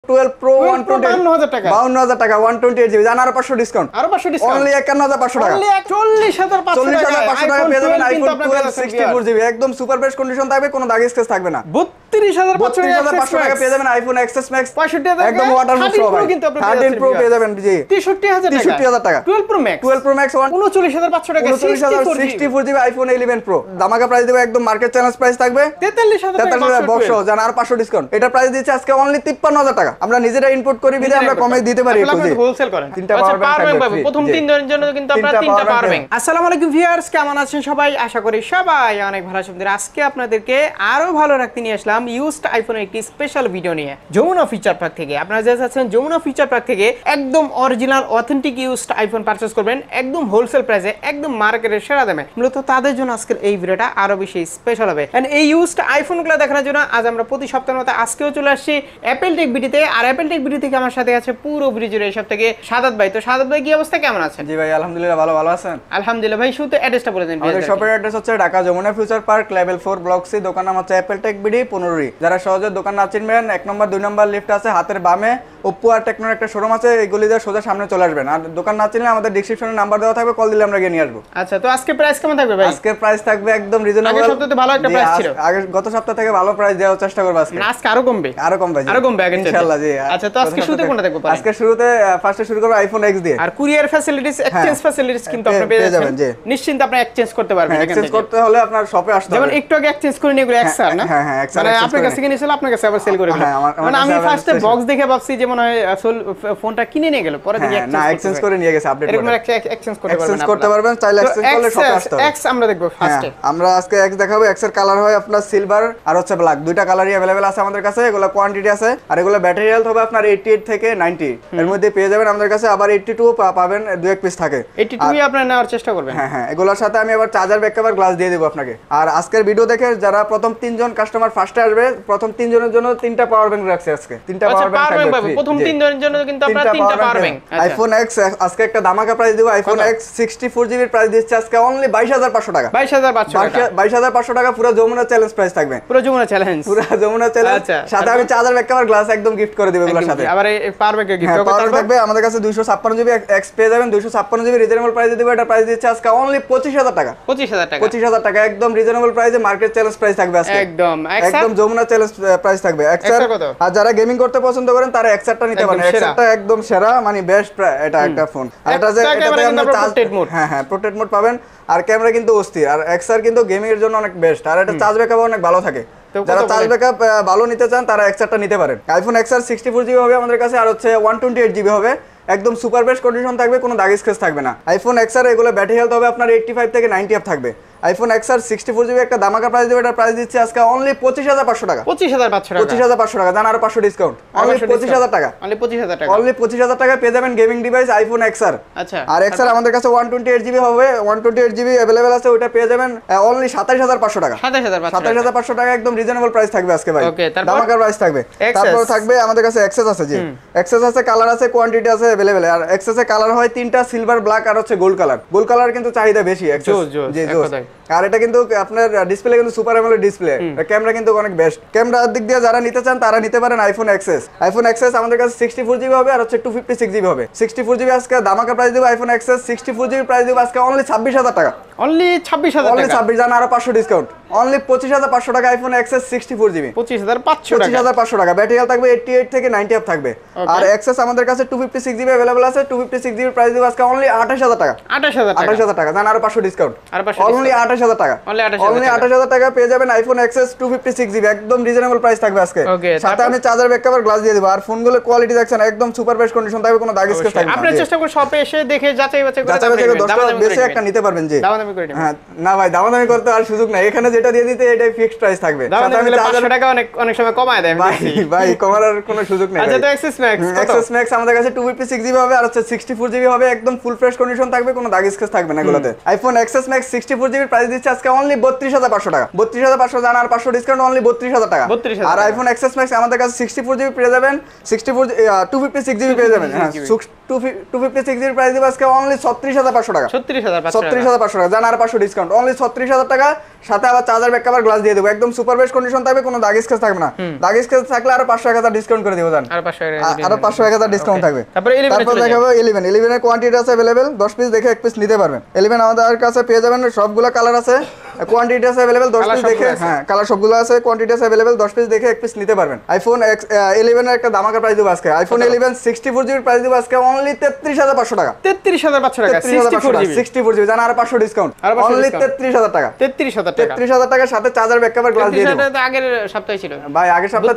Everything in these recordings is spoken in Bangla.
12 Pro 120,000 টাকা 52,000 টাকা 128GB জান আরো 500 ডিসকাউন্ট অনলি 51,500 টাকা অনলি 40,500 টাকা পেয়ে যাবেন আইফোন 12 64GB একদম সুপার বেস্ট কন্ডিশন থাকবে কোনো দাগ স্ক্র্যাচ থাকবে না 32,500 টাকা পেয়ে যাবেন আইফোন XS Max 65,000 একদম ওয়াটারপ্রুফ সহ ভাই 13 Pro পেয়ে যাবেন জি 63,000 টাকা 12 Pro Max 39,500 টাকা 64GB আইফোন 11 Pro দামাকা প্রাইস দেব একদম মার্কেট চ্যালেঞ্জ প্রাইস থাকবে 43,000 বক্স সহ জান আর 500 ডিসকাউন্ট এটা প্রাইস দিচ্ছে আজকে অনলি 53,000 টাকা আমরা নিজেরা ইনপুট করি বিদে আমরা কমে দিতে পারি একটু জি হোলসেল করেন তিনটা পাওয়ার ব্যাংক পাবে প্রথম 3 দিনের জন্য কিন্তু আপনারা তিনটা পাওয়ার ব্যাংক আসসালামু আলাইকুম ভিউয়ার্স কেমন আছেন সবাই আশা করি সবাই অনেক ভালো আছেন আজকে আপনাদেরকে আরো ভালো রাখতে নিয়ে আসলাম ইউজড আইফোনের একটি স্পেশাল ভিডিও নিয়ে যমুনা ফিচার পার্ক থেকে আপনারা যারা আছেন যমুনা ফিচার পার্ক থেকে একদম original authentic used iPhone purchase করবেন একদম হোলসেল প্রাইসে একদম মার্কেটের সেরা দামে মূলত তাদের জন্য আজকের এই ভিডিওটা আরো বেশি স্পেশাল হবে এন্ড এই ইউজড আইফোনগুলো দেখানোর জন্য আজ আমরা প্রতি সপ্তাহের মতো আজকেও চলে আসছি অ্যাপল টেক ভিডিওতে আর অ্যাপল টেক ভিডিও থেকে আমার সাথে আছে পুরো ভিডিওর এই সব থেকে সাদাত ভাই তো সাদাত ভাই কি অবস্থা কেমন আছেন জি ভাই আলহামদুলিল্লাহ ভালো আছেন আলহামদুলিল্লাহ ভাই শুধু অ্যাড্রেসটা বলে দেন আমাদের শপের অ্যাড্রেস হচ্ছে Dhaka Jamuna future park level 4 block C দোকান নাম হচ্ছে অ্যাপল টেক বিডি 15 যারা সহজে দোকান না চিনবেন 1 নম্বর 2 নম্বর লিফট আছে হাতের বামে ওপ্পো আর টেকনোর একটা শোরুম আছে এইগুলি দিয়ে সোজা সামনে চলে আসবেন আর দোকান না চিনলে আমাদের ডেসক্রিপশনে নাম্বার দেওয়া থাকবে কল দিলে আমরা গিয়ে নিয়ে আসবো আচ্ছা তো আজকে প্রাইস কেমন থাকবে ভাই আজকে প্রাইস থাকবে একদম রিজনেবল আগের সপ্তাহে ভালো একটা প্রাইস ছিল আগে গত সপ্তাহ থেকে ভালো প্রাইস দেওয়ার চেষ্টা করব আজকে আজকে আরো কমবে আরো কমবে ইনশাআল্লাহ জি আচ্ছা তো আজকে শুরুতে কোনটা দেখব আজকে শুরুতে ফার্স্টে শুরু করব আইফোন X দিয়ে আর কুরিয়ার ফ্যাসিলিটিস এক্সচেঞ্জ ফ্যাসিলিটিস কিন্তু আপনি পেয়ে যাবেন নিশ্চিন্তে আপনি এক্সচেঞ্জ করতে পারবেন এখান থেকে এক্সচেঞ্জ করতে হলে আপনার শপে আসতে হবে যেমন একটু আগে এক্সচেঞ্জ করে নিয়ে এগুলো এক্সআর না হ্যাঁ হ্যাঁ মানে আপনার কাছে কিনে ছিল আপনার কাছে আবার সেল করে দিল মানে আমি ফার্স্টে বক্স দেখে ভাবছি যে মনে হয় আসল ফোনটা কিনে নিয়ে গেল পরে দেখি এক্সচেঞ্জ করে নিয়ে গেছে আপডেট এরকম একটা এক্সচেঞ্জ করতে পারবেন চাইলে এক্সচেঞ্জ করলে শপে আসতে হবে এক্স আমরা দেখব ফার্স্টে আমরা আজকে এক্স দেখাবো এক্স এর কালার হয় আপনার সিলভার আর হচ্ছে ব্ল্যাক দুইটা কালারই अवेलेबल আছে আমাদের কাছে এগুলো কোয়ান্টিটি আছে আর এগুলো ব্যাটারি হেলথ হবে আপনার 88 থেকে 90 এর মধ্যে পেয়ে যাবেন আমাদের কাছে আবার 82 পাবেন দুই এক পিস থাকে 82 আপনারা নেওয়ার চেষ্টা করবেন হ্যাঁ এগুলোর সাথে আমি আবার চার্জার ব্যাক কভার গ্লাস দিয়ে দেব আপনাকে আর আজকের ভিডিও দেখে যারা প্রথম 3 জন কাস্টমার ফার্স্টে আসবে প্রথম 3 জনের জন্য 3টা পাওয়ার ব্যাংক রাখছি আজকে 3টা পাওয়ার ব্যাংক থাকবে প্রথম 3 জনের জন্য কিন্তু আপনারা 3টা পাওয়ার ব্যাংক আইফোন X আজকে একটা দামাকা প্রাইস দেব আইফোন X 64GB এর প্রাইস দিচ্ছে আজকে অনলি 22,500 টাকা 22,500 টাকা পুরো যমুনা চ্যালেঞ্জ প্রাইস থাকবে পুরো যমুনা চ্যালেঞ্জ সাথে আমি চার্জার ব্যাক কভার গ্লাস একদম গিফট করে দেব এগুলোর সাথে আবার এই পাওয়ার ব্যাংক গিফট থাকবে আমাদের কাছে 256GB X পেয়ে যাবেন 256GB রিজনেবল প্রাইসে দেব এটা প্রাইস দিচ্ছে আজকে অনলি 25,000 টাকা 25,000 টাকা একদম রিজনেবল প্রাইসে মার্কেট চ্যালেঞ্জ প্রাইস থাকবে আজকে একদম যমুনা চ্যালেঞ্জ প্রাইস থাকবে X আর যারা গেমিং করতে পছন্দ করেন তারা X টা নিতে পারেন X টা একদম সেরা মানে বেস্ট এটা একটা ফোন এটা যে এটাতে আপনি হ্যাঁ প্রোটেক্ট মোড পাবেন আর ক্যামেরা কিন্তু অস্থির আর X আর কিন্তু গেমিং এর জন্য অনেক বেস্ট আর এটা চার্জ ব্যাকআপ অনেক ভালো থাকে যারা চার্জ ব্যাকআপ ভালো নিতে চান তারা X টা নিতে পারেন আইফোন X আর 64GB হবে আমাদের কাছে আর হচ্ছে 128GB হবে একদম সুপার বেস্ট কন্ডিশন থাকবে কোনো দাগ স্ক্র্যাচ থাকবে না আইফোন X আর এগুলো ব্যাটারি হেলথ হবে আপনার 85 থেকে 90 আপ থাকবে আইফোন X আর 64GB একটা দামাকা প্রাইস দেব এটা প্রাইস দিচ্ছে আজকে অনলি 25,500 টাকা 25,500 টাকা জান আর 500 ডিসকাউন্ট অনলি 25,000 টাকা অনলি 25,000 টাকা পেয়ে যাবেন গেমিং ডিভাইস আইফোন X আর আচ্ছা আর X আর আমাদের কাছে 128GB হবে 128GB अवेलेबल আছে ওটা পেয়ে যাবেন অনলি 27,500 টাকা 27,500 টাকা একদম রিজনেবল প্রাইস থাকবে আজকে ভাই দামাকা প্রাইস থাকবে তারপর থাকবে আমাদের কাছে XS আছে জি XS আছে কালার আছে কোয়ান্টিটি আছে अवेलेबल আর XS এর কালার হয় তিনটা সিলভার ব্ল্যাক আর হচ্ছে গোল্ড কালার কিন্তু চাহিদা বেশি XS জি আর এটা কিন্তু আপনার ডিসপ্লে কিন্তু সুপার অ্যামোলেড ডিসপ্লে ক্যামেরা কিন্তু অনেক বেস্ট ক্যামেরার দিক দিয়ে যারা নিতে চান তারা নিতে পারেন আইফোন XS আমাদের কাছে 64GB হবে আর হচ্ছে 256GB হবে 64GB আজকে দামাকা প্রাইস দেব আইফোন XS 64GB প্রাইস দেব আজকে অনলি 26,000 টাকা অনলি 26,000 জান আরো 500 ডিসকাউন্ট অনলি 25,500 টাকা আইফোন XS 64GB 25,500 টাকা ব্যাটারি হেলথ থাকবে 88 থেকে 90 আপ থাকবে আর XS আমাদের কাছে 256GB अवेलेबल আছে 256GB প্রাইস দেব আজকে অনলি 28,000 টাকা 28,000 টাকা জান আরো 500 ডিসকাউন্ট অনলি 28,000 টাকা অনলি 28,000 টাকা পেয়ে যাবেন আইফোন XS 256GB একদম রিজনেবল প্রাইস থাকবে আজকে সাথে আমি চার্জার ব্যাক কভার গ্লাস দিয়ে দেব আর ফোনগুলো কোয়ালিটি দেখছেন একদম সুপার বেস্ট কন্ডিশন থাকবে কোনো দাগ স্ক্র্যাচ থাকবে না আপনি চেষ্টা করুন শপে এসে দেখে যাচাই বাছাই করে বেশি একটা নিতে পারবেন জি হ্যাঁ না ভাই দামাদামি করতে আর সুযোগ নাই এখানে যেটা দিয়ে দিতে এটাই ফিক্সড প্রাইস থাকবে সাথে আমি 500 টাকা অনেক সময় কমায় দেয় ভাই কমানোর কোনো সুযোগ নেই আচ্ছা তো XS Max আমাদের কাছে 256GB হবে আর হচ্ছে 64GB হবে একদম ফুল ফ্রেশ কন্ডিশন থাকবে কোনো দাগ স্ক্র্যাচ থাকবে না এগুলোতে iPhone XS Max 64GB price দিচ্ছে আজকে অনলি 32,500 টাকা 32,500 জান আর 500 ডিসকাউন্ট অনলি 32,000 টাকা আর আইফোন XS Max আমাদের কাছে 64GB পেয়ে যাবেন 256GB পেয়ে যাবেন হ্যাঁ 256GB প্রাইস দিব আজকে অনলি 36,500 টাকা 36,500 টাকা জান আর 500 ডিসকাউন্ট অনলি 36,000 টাকা সাথে আবার চার্জার ব্যাক কভার গ্লাস দিয়ে দেবো, একদম সুপার বেস্ট কন্ডিশন থাকবে, কোনো দাগ স্কেচ থাকবে না। দাগ স্কেচ থাকলে আরো 500-1000 ডিসকাউন্ট করে দেবো জান, আরো 500-1000 ডিসকাউন্ট থাকবে। তারপর দেখাবো 11 এর কোয়ান্টিটি আছে अवेलेबल, 10 পিস দেখে 1 পিস নিতে পারবেন। 11 আমাদের কাছে পেয়ে যাবেন, সবগুলো কালার আছে, কোয়ান্টিটি আছে अवेलेबल, 10 পিস দেখে, হ্যাঁ কালার সবগুলো আছে, কোয়ান্টিটি আছে अवेलेबल, 10 পিস দেখে 1 পিস নিতে পারবেন। আইফোন 11 এর একটা ধামাকা প্রাইস দেব আজকে, আইফোন 11 64 জিবি প্রাইস দেব আজকে অনলি 33500 টাকা। 33500 টাকা 64 জিবি জানা, আর 500 ডিসকাউন্ট, অনলি 33000 টাকা। 33000 টাকার সাথে চার্জার ব্যাক কভার গ্লাস দিয়ে দেব। এটা আগের সপ্তাহে ছিল ভাই, আগের সপ্তাহে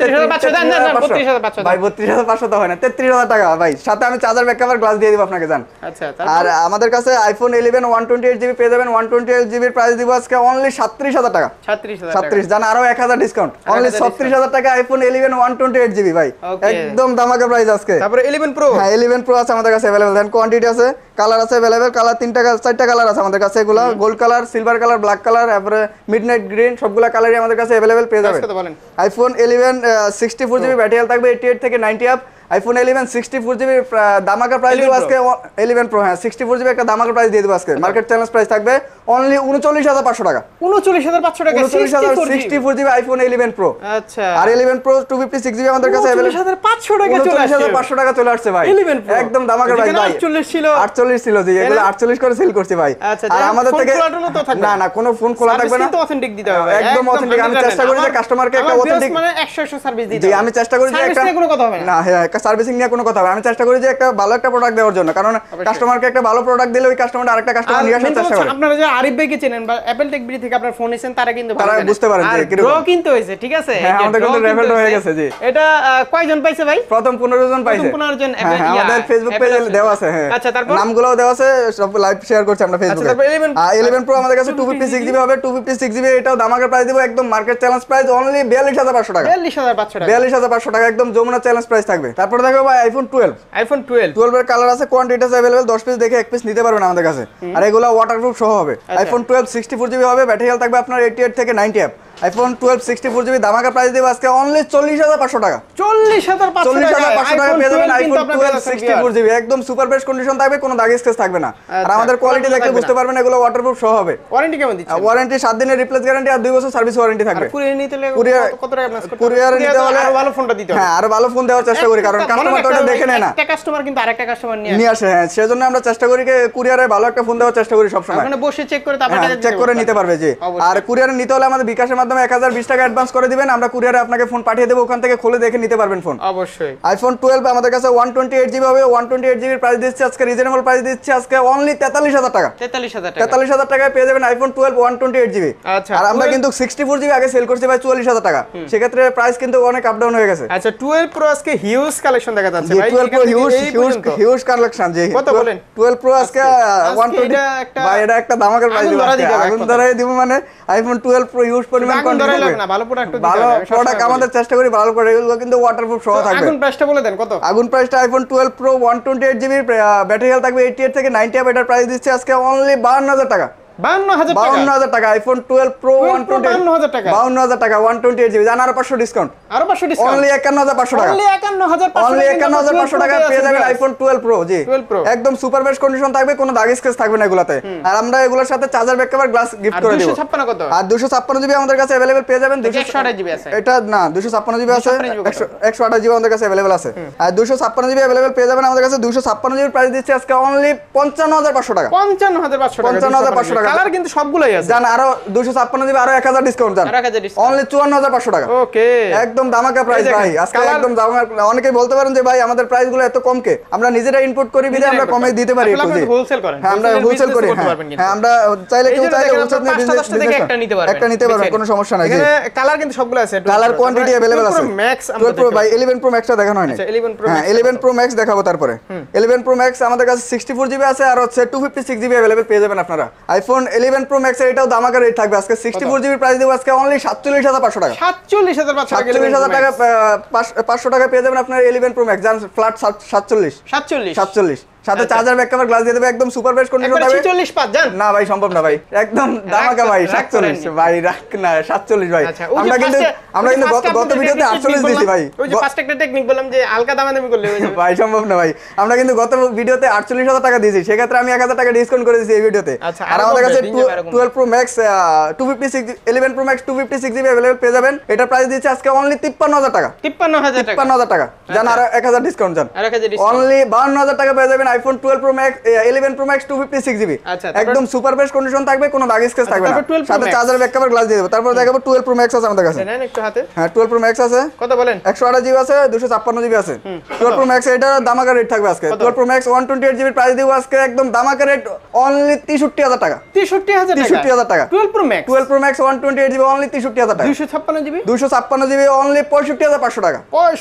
33500 ভাই, 32500 তো হয় না, 33000 টাকা ভাই, সাথে আমি চার্জার ব্যাক কভার গ্লাস দিয়ে দেব আপনাকে জান। আচ্ছা, আর আমাদের কাছে আইফোন 11 128 জিবি পেয়ে যাবেন, 128 জিবির প্রাইস দিব আজকে অনলি 37000 টাকা। 37 জান, আরো 1000 ডিসকাউন্ট, অনলি 37000 টাকা আইফোন 11 128 জিবি ভাই, একদম ধামাকা প্রাইস আজকে। তারপরে 11 প্রো, হ্যাঁ 11 প্রো আছে আমাদের কাছে अवेलेबल, দেন কোয়ান্টিটি আছে, কালার আছে अवेलेबल, কালার 4টা কালার আছে আমাদের কাছে, এগুলা gold colour, silver colour, black colour, তারপরে মিডনাইট গ্রিন, সবগুলা কালারই আমাদের কাছে अवेलेबल পেয়ে যাবেন। আইফোন 11 64 জিবি ব্যাটারি হেলথ থাকবে 88 থেকে 90 আপ। আইফোন 11 64 জিবি দামাকা প্রাইস দিব আজকে 11 প্রো, হ্যাঁ 64 জিবি একটা দামাকা প্রাইস দিয়ে দেব আজকে, মার্কেট চ্যালেঞ্জ প্রাইস থাকবে অনলি 39500 টাকা। 39500 টাকা 64 জিবি আইফোন 11 প্রো। আচ্ছা, আর 11 প্রো 256 জিবি আমাদের কাছে अवेलेबल 39500 টাকা চলে আসছে, 39500 টাকা চলে আসছে ভাই, একদম দামাকা প্রাইস ভাই। 48 ছিল 48 ছিল জি, এগুলো 48 করে সেল করছি ভাই। আর আমাদের থেকে না না কোনো ফোন খোলা থাকবে না, তো অথেন্টিক দিতে হবে, একদম অথেন্টিক। আমি চেষ্টা করি যে কাস্টমারকে একটা অথেন্টিক মানে 100 সার্ভিস দিতে জি, হবে। আমি চেষ্টা করি যে একটা কোনো কথা হবে না, হ্যাঁ একটা সার্ভিসিং নিয়ে কোনো কথা হবে, আমি চেষ্টা করি যে একটা ভালো একটা প্রোডাক্ট দেওয়ার জন্য, কারণ কাস্টমারকে একটা ভালো প্রোডাক্ট দিলে ওই কাস্টমার আরেকটা কাস্টমার নিয়ে আসার চেষ্টা করে। আপনারা যে আরিফ ভাইকে চেনেন বা অ্যাপল টেক বিডি থেকে আপনারা ফোন নিছেন, তারা কিন্তু তারা বুঝতে পারেন যে কিরকম ড্র কিনতে হয়েছে, ঠিক আছে? হ্যাঁ আমাদের কিন্তু রেফারেন্ড হয়ে গেছে জি। এটা কয়জন পাইছে ভাই? প্রথম 15 জন পাইছে। 15 জন হ্যাঁ আমাদের ফেসবুক পেজে দেওয়া আছে, হ্যাঁ আচ্ছা, তারপর নামগুলোও দেওয়া আছে, সব লাইভ শেয়ার করছি আমরা ফেসবুকে। তারপর 11 প্রো আমাদের কাছে 256 জিবি হবে, 256 জিবি এটাও দামাকা প্রাইস দিব, একদম মার্কেট চ্যালেঞ্জ প্রাইস অনলি 42500 টাকা। 42500 টাকা 42500 টাকা একদম যমুনা চ্যালেঞ্জ প্রাইস থাকবে। তারপর দেখো ভাই আইফোন 12 এর কালার আছে, কোয়ান্টিটি আছে अवेलेबल, 10 পিস দেখে 1 পিস নিতে পারবেন আমাদের কাছে। আর এগুলা ওয়াটারপ্রুফ সহ হবে। আইফোন 12 64 জিবি হবে, ব্যাটারি হেলথ থাকবে আপনার 88 থেকে 90 আপ। আইফোন 12 64 জিবি দামাকা প্রাইস দেব আজকে অনলি 40500 টাকা। 40500 টাকা পেয়ে যাবেন আইফোন 12 64 জিবি, একদম সুপার বেস্ট কন্ডিশন থাকবে, কোনো দাগ স্কেচ থাকবে না। আর আমাদের কোয়ালিটি দেখলে বুঝতে পারবেন এগুলো ওয়াটারপ্রুফ সহ হবে। ওয়ারেন্টি কেমন দিচ্ছেন? ওয়ারেন্টি 7 দিনের রিপ্লেস গ্যারান্টি আর 2 বছর সার্ভিস ওয়ারেন্টি থাকবে। কুরিয়ার নিতে হলে কত টাকা প্লাস করতে হবে? কুরিয়ার নিতে হলে আরো ভালো ফোনটা দিতে হবে। হ্যাঁ আরো ভালো ফোন দেওয়ার চেষ্টা করি, কারণ কাস্টমার তো এটা দেখে নেয় না। একটা কাস্টমার কিন্তু আরেকটা কাস্টমার নিয়ে আসে, হ্যাঁ সেজন্য আমরা চেষ্টা করি যে কুরিয়ারে ভালো একটা ফোন দেওয়ার চেষ্টা করি সব সময়। মানে বসে চেক করে তারপর টাকা চেক করে নিতে পারবে জি। আর কুরিয়ারে নিতে হলে আমাদের বিকাশের মাধ্যমে 1020 টাকা অ্যাডভান্স করে দিবেন, আমরা কুরিয়ারে আপনাকে ফোন পাঠিয়ে দেব, ওখান থেকে খুলে দেখে নিতে পারবেন ফোন। অবশ্যই আইফোন 12 আমাদের কাছে 128 জিবি হবে, 128 জিবির প্রাইস দিচ্ছি আজকে রিজনেবল প্রাইস দিচ্ছি আজকে অনলি 43000 টাকা। 43000 টাকায় পেয়ে যাবেন আইফোন 12 128 জিবি। আর আমরা কিন্তু 64 জিবি আগে সেল করছি ভাই 44000 টাকা, সেক্ষেত্রে প্রাইস কিন্তু অনেক আপ ডাউন হয়ে গেছে। আচ্ছা 12 প্রো আজকে হিউজ কালেকশন দেখা যাচ্ছে ভাই, 12 প্রো হিউজ কালেকশন জি। কত বলেন? 12 প্রো আজকে 120 ভাই, এটা একটা ধামাকার প্রাইস দিব, আগুন ধরাই দিব, মানে আইফোন 12 প্রো হিউজ পরিমাণ কন্টেন্ট হবে না, ভালো প্রোডাক্ট দিতে ভালো প্রোডাক্ট আমাদের চেষ্টা করি ভালো করে, এগুলো কিন্তু ওয়াটারপ্রুফ সহ থাকবে। আগুন প্রাইসটা বলে দেন কত? আগুন প্রাইসটা iPhone 12 pro 128 GB battery health থাকবে 88 থেকে 90 আপ, এটার প্রাইস দিচ্ছে আজকে অনলি 52000 টাকা। 52000 টাকা আইফোন 12 প্রো 52000 টাকা 52000 টাকা 128 জিবি জান, আরো 500 ডিসকাউন্ট, আরো 500 ডিসকাউন্ট, অনলি 51500 টাকা, অনলি 51500 টাকা পেয়ে যাবেন আইফোন 12 প্রো জি। একদম সুপার বেস্ট কন্ডিশন থাকবে, কোনো দাগ স্কেচ থাকবে না এগুলাতে। আর আমরা এগুলোর সাথে charger back cover glass gift করে দেব। 256 কত? আর 256 জিবি আমাদের কাছে अवेलेबल পেয়ে যাবেন। 228 জিবি আছে, এটা না 256 জিবি আছে, 128 জিবি আমাদের কাছে अवेलेबल আছে। আর 256 জিবি अवेलेबल পেয়ে যাবেন আমাদের কাছে। 256 জিবির প্রাইস দিচ্ছে আজকে অনলি 55500 টাকা। 55500 টাকা, কালার কিন্তু সবগুলাই আছে জান। আরো 256 জিবি আরো 1000 ডিসকাউন্ট জান, অনলি 54500 টাকা। ওকে একদম দামাকা প্রাইস ভাই আজকে, একদম দামাকা। অনেকেই বলতে পারেন যে ভাই আমাদের প্রাইস গুলো এত কম কে, আমরা নিজেরা ইনপুট করি বিধে আমরা কমে দিতে পারি একটু জি। হোলসেল করেন? হ্যাঁ আমরা হোলসেল করি, হ্যাঁ আমরা চাইলে কেউ চাইলে হোলসেল নিয়ে বিজনেস থেকে একটা নিতে পারবেন, একটা নিতে পারবেন, কোনো সমস্যা নাই জি। এখানে কালার কিন্তু সবগুলো আছে, কালার কোয়ান্টিটি अवेलेबल আছে। ম্যাক্স 12 প্রো ভাই 11 প্রো ম্যাক্সটা দেখানো হয়নি। আচ্ছা 11 প্রো হ্যাঁ 11 প্রো ম্যাক্স দেখাবো তারপরে। 11 প্রো ম্যাক্স আমাদের কাছে 64 জিবি আছে, আর হচ্ছে 256 জিবি अवेलेबल পেয়ে যাবেন আপনারা। আইফোন 11 প্রো ম্যাক্স এটাও দামাকা রেট থাকবে আজকে। 64 জিবি প্রাইস দেব আজকে অনলি 47500 টাকা। 47500 টাকা 500 টাকা পেয়ে যাবেন আপনারা 11 প্রো ম্যাক্স জান, ফ্ল্যাট 47 47 সাথে চার্জার ব্যাক কভার গ্লাস দিয়ে দেবে, একদম সুপার বেস্ট কন্ডিশন থাকবে। 46 পাঁচ জান না ভাই সম্ভব না ভাই, একদম দামাকা ভাই 47 ভাই, রাখ না 47 ভাই। আমরা কিন্তু গত ভিডিওতে 48 দিয়েছি ভাই। ওই যে ফার্স্ট একটা টেকনিক বললাম যে হালকা দামাদামি করলে হয়ে যাবে ভাই, সম্ভব না ভাই। আমরা কিন্তু গত ভিডিওতে 48,000 টাকা দিয়েছি, সেক্ষেত্রে আমি 1000 টাকা ডিসকাউন্ট করে দিয়েছি এই ভিডিওতে। আর আমাদের কাছে 12 Pro Max 256 11 Pro Max 256 GB available পেয়ে যাবেন। এটা প্রাইস দিচ্ছি আজকে অনলি 53000 টাকা। 53000 টাকা জান, আর 1000 ডিসকাউন্ট জান, অনলি 52000 টাকা পেয়ে যাবেন iPhone 12 Pro Max 11 Pro Max 256 GB। একদম সুপার বেস্ট কন্ডিশন থাকবে, কোনো দাগ স্ক্র্যাচ থাকবে না, সাথে চার্জার ব্যাক কভার গ্লাস দিয়ে দেব। তারপর দেখাবো 12 Pro Max আছে আমাদের কাছে। নেন একটু হাতে। হ্যাঁ 12 Pro Max আছে, কত বলেন? 128 GB আছে, 256 GB আছে। 12 Pro Max এটা দামাকা রেট থাকবে আজকে। 12 Pro Max 128 GB প্রাইস দিব আজকে একদম দামাকা রেট অনলি 63000 টাকা। 63000 টাকা 12 Pro Max 128 GB অনলি 63000 টাকা। 256 GB অনলি 65500 টাকা।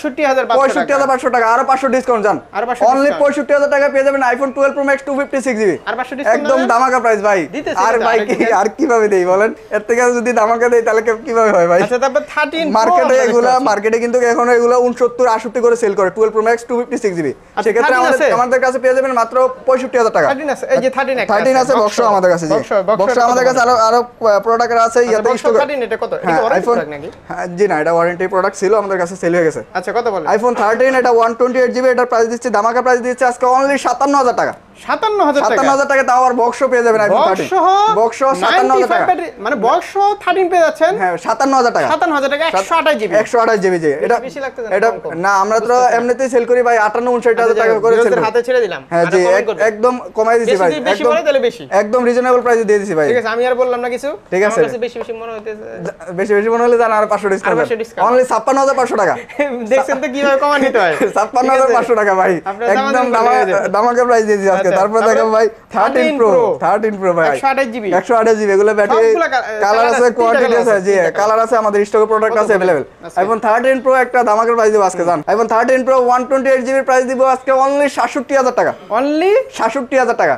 65500 টাকা, আরো 500 ডিসকাউন্ট জান, অনলি 65000 টাকা পেয়ে যাবেন আইফোন 12 Pro Max 256 GB। আর 500 ডিসকাউন্ট একদম দামাকা প্রাইস ভাই। আর ভাই আর কিভাবে দেই বলেন, এর থেকে যদি দামাকা দেই তাহলে কিভাবে হয় ভাই? আচ্ছা তারপর 13 মার্কেটে কিন্তু এখন এগুলা 69 68 করে সেল করে 12 Pro Max 256 GB। সেক্ষেত্রে আমাদের কাছে পেয়ে যাবেন মাত্র 65000 টাকা। 13 আছে, এই যে 13 আছে, বক্স আমাদের কাছে। জি বক্স আমাদের কাছে আরো প্রোডাক্ট আছে। ইয়াতে স্টক 13 এটা কত? এটা ওয়ারেন্টি প্রোডাক্ট নাকি? জি না, এটা ওয়ারেন্টি প্রোডাক্ট ছিল, আমাদের কাছে সেল হয়ে গেছে। আচ্ছা কত বলেন? আইফোন 13 এটা 128 GB, এটার প্রাইস দিচ্ছে দামাকা প্রাইস দিচ্ছে আজকে অনলি 57000 টাকা। 57000 টাকা তাও আর বক্স পেয়ে যাবেন আইফোন 13 বক্স 57000 টাকা, মানে বক্স 13 পেয়ে যাচ্ছেন। হ্যাঁ 57000 টাকা, 57000 টাকা 128 GB 128 GB। জি এটা বেশি লাগতে এটা না, আমরা তো এমনিতেই সেল করি ভাই 58-59000 টাকা করে সেল করি। হাতে ছেড়ে দিলাম। হ্যাঁ জি একদম কমাই দিছি ভাই, বেশি বলে তাহলে বেশি, একদম রিজনেবল প্রাইসে দিয়ে দিছি ভাই। ঠিক আছে আমি আর বললাম না কিছু। ঠিক আছে, আমার কাছে বেশি মনে হইতেছে, বেশি মনে হলে জান আর 500 ডিসকাউন্ট, অনলি 56500 টাকা। দেখছেন তো কিভাবে কমা নিতে হয়? 56500 টাকা ভাই, একদম দামাকা প্রাইস দিয়ে দিছি আজকে। তারপর দেখো ভাই 13 Pro ভাই 128 GB এগুলো ব্যাটারি কালার আছে, কোয়ান্টিটি আছে। জি কালার আছে, আমাদের স্টকে প্রোডাক্ট আছে अवेलेबल। আইফোন 13 Pro একটা দামাকার প্রাইস দিব আজকে জান। আইফোন 13 Pro 128 GB প্রাইস দিব আজকে অনলি 67000 টাকা। অনলি 67000 টাকা।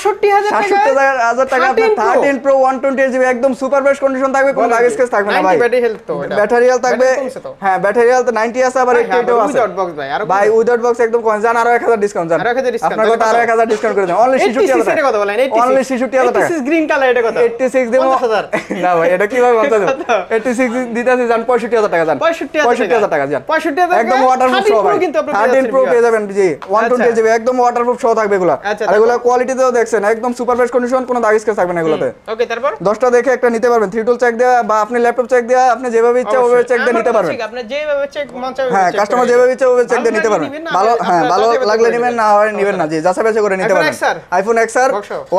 67000 টাকা আপনার 13 Pro 128 GB একদম সুপার বেস্ট কন্ডিশন থাকবে, কোনো দাগ স্ক্র্যাচ থাকবে না ভাই। ব্যাটারি হেলথ তো এটা, ব্যাটারি হেলথ থাকবে। হ্যাঁ ব্যাটারি হেলথ 90 আছে, আবার 88 আছে। উইদাউট বক্স ভাই, আর ভাই উইদাউট বক্স একদম কম জান, আরো 1000 ডিসকাউন্ট জান। আপনার কথা আরো 1000 ডিসকাউন্ট করে দেন, অনলি 66000 টাকা। কত বলেন? অনলি 66000 টাকা। 86 গ্রিন কালার, এটা কত? 86 দেব না ভাই, এটা কিভাবে বলতে দেব? 86 দিতাছি জান 65000 টাকা জান, 65000 টাকা জান, 65000 একদম ওয়াটারপ্রুফ সহ ভাই। 13 Pro পেয়ে যাবেন জি 128 GB একদম ওয়াটারপ্রুফ সহ থাকবে এগুলা। আর এগুলা কোয়ালিটিতেও দেখছেন একদম সুপার বেস্ট কন্ডিশন, কোনো দাগ স্ক্র্যাচ থাকবে না এগুলাতে। ওকে তারপর 10টা দেখে একটা নিতে পারবেন, 3 টুল চেক দেয়া বা আপনি ল্যাপটপ চেক দেয়া, আপনি যেভাবে ইচ্ছা ওভাবে চেক দিয়ে নিতে পারবেন। আপনি যেভাবে চেক মন চায়, হ্যাঁ কাস্টমার যেভাবে ইচ্ছা ওভাবে চেক দিয়ে নিতে পারবেন। ভালো হ্যাঁ ভালো লাগলে নেবেন, না হয় নেবেন না, জি যাচাই বাছাই করে নিতে পারবেন। আইফোন XR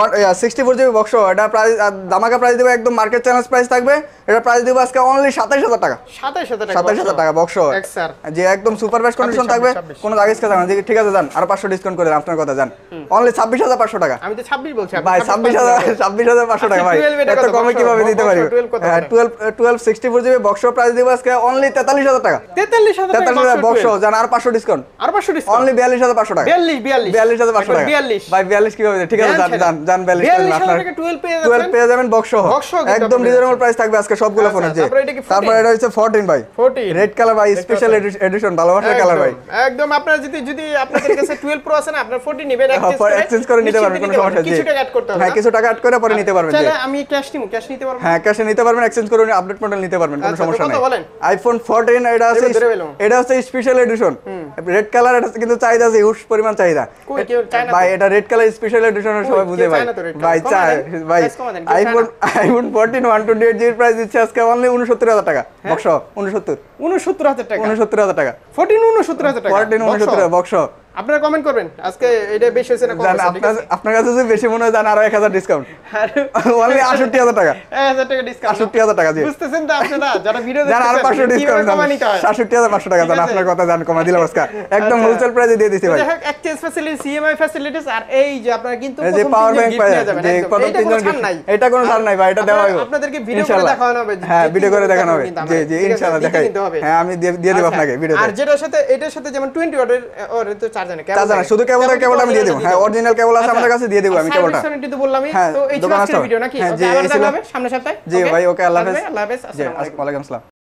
64 GB বক্স, এটা প্রাইস দামাকা প্রাইস দেব, একদম মার্কেট চ্যালেঞ্জ প্রাইস থাকবে। এটা প্রাইস দেব আজকে অনলি 27000 টাকা। 27000 টাকা বক্স XR, যে একদম সুপার বেস্ট কন্ডিশন থাকবে, কোনো দাগ স্ক্র্যাচ থাকবে না। ঠিক আছে জান, আর 500 ডিসকাউন্ট করে দেন, আপনার কথা জান, অনলি 26500 টাকা। আমি তো 26 বলছি ভাই, 26500 টাকা ভাই, এত কমে কিভাবে দিতে পারি? হ্যাঁ 12 64 GB বক্স প্রাইস দেব আজকে অনলি 43000 টাকা। 43000 বক্স জান, আর 500 ডিসকাউন্ট, অনলি 42500 টাকা। 42500 টাকা ভাই, 42 কিভাবে? ঠিক আছে জান 42 আপনার 12 পেয়ে যাবেন বক্স সহ, একদম রিজনেবল প্রাইস থাকবে আজকে সবগুলো ফোনের। যে তারপর এটা হচ্ছে 14 ভাই, 14 রেড কালার ভাই, স্পেশাল এডিশন, ভালোবাসার কালার ভাই। একদম আপনারা যদি আপনাদের কাছে 12 Pro আছে না, আপনারা 14 নেবেন, এক্সচেঞ্জ করে নিতে পারবেন, কোনো সমস্যা নেই। কিছু টাকা অ্যাড করতে হবে। হ্যাঁ কিছু টাকা অ্যাড করে পরে নিতে পারবেন। তাহলে আমি ক্যাশ নিতে পারবো? হ্যাঁ ক্যাশে নিতে পারবেন, এক্সচেঞ্জ করে আপডেট মডেল নিতে পারবেন, কোনো সমস্যা নেই। আইফোন 14 এটা হচ্ছে স্পেশাল এডিশন, রেড কালার, এটা কিন্তু চাহিদা আছে, হিউজ পরিমাণ চাহিদা ভাই। এটা রেড কালার স্পেশাল এডিশনের সবাই বুঝে ভাই, ভাই চাই ভাই। আইফোন 14 128 GB প্রাইস দিচ্ছে আজকে অনলি 69000 টাকা বক্স। 69000 টাকা, 69000 টাকা 14 69000 টাকা 14 69000 বক্স। আপনারা কমেন্ট করবেন আজকে এটা বেশি হইছে না কম হইছে? আপনার কাছে যদি বেশি মনে হয় জান, আরো 1000 ডিসকাউন্ট, অনলি 68000 টাকা। 1000 টাকা ডিসকাউন্ট, 68000 টাকা। জি বুঝতেছেন তো আপনারা যারা ভিডিও দেখছেন, জান আর 500 ডিসকাউন্ট, 67500 টাকা জান, আপনার কথা জান কমা দিলাম আজকে, একদম হোলসেল প্রাইসে দিয়ে দিছি ভাই। দেখেন এক্সচেঞ্জ ফ্যাসিলিটি, সিএমআই ফ্যাসিলিটিস, আর এই যে আপনারা কিন্তু এই যে পাওয়ার ব্যাংক পায়, যে প্রথম 3 জন এটা কোনো ছাড় নাই ভাই, এটা দেওয়া হবে আপনাদেরকে ভিডিও করে দেখানো হবে। হ্যাঁ ভিডিও করে দেখানো হবে, জি জি ইনশাআল্লাহ দেখাই। হ্যাঁ আমি দিয়ে দেব আপনাকে ভিডিওতে। আর যেটার সাথে এটার সাথে যেমন 20 ওয়াটের ওর তো চার্জার না, শুধু কেবলটা আমি দিয়ে দেব। হ্যাঁ অরিজিনাল কেবল আছে আমাদের কাছে, দিয়ে দেব আমি কেবলটা। সার্ভিস তো বললামই, তো এই ছিল আজকের ভিডিও নাকি? আবার দেখা হবে সামনের সপ্তাহে। জি ভাই ওকে, আল্লাহ হাফেজ। আল্লাহ হাফেজ, জি ওয়ালাইকুম আসসালাম।